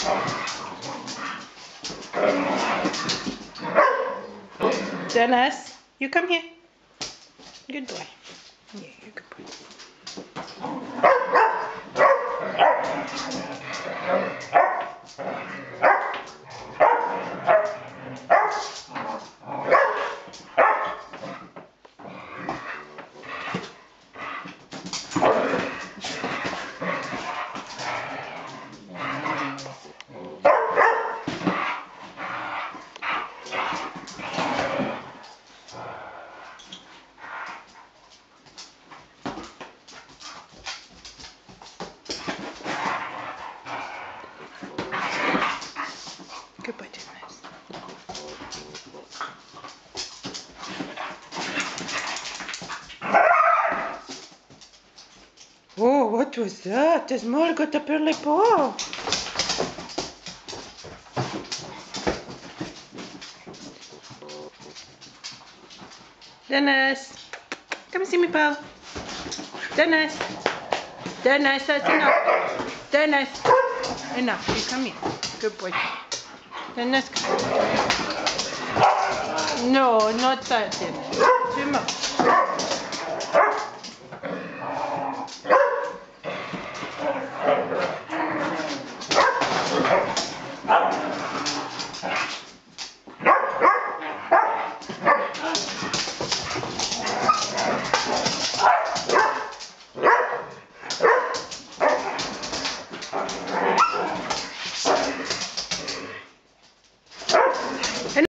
Dennis, you come here. Good boy. Yeah, you're a good boy. Good boy, Dennis. Oh, what was that? Has Mor got up early paw? Dennis, come and see me, pal. Dennis, Dennis, that's enough. Dennis, enough. You come here. Good boy. Dennis, come. No, not that, Dennis. Too much.